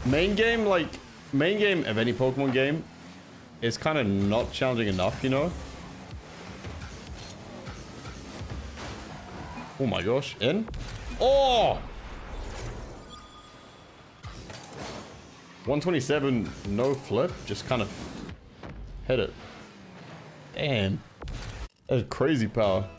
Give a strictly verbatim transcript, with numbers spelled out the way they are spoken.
Main game, like, main game of any Pokemon game is kind of not challenging enough, you know? Oh my gosh, in? Oh! one twenty-seven, no flip, just kind of hit it. Damn. That's crazy power.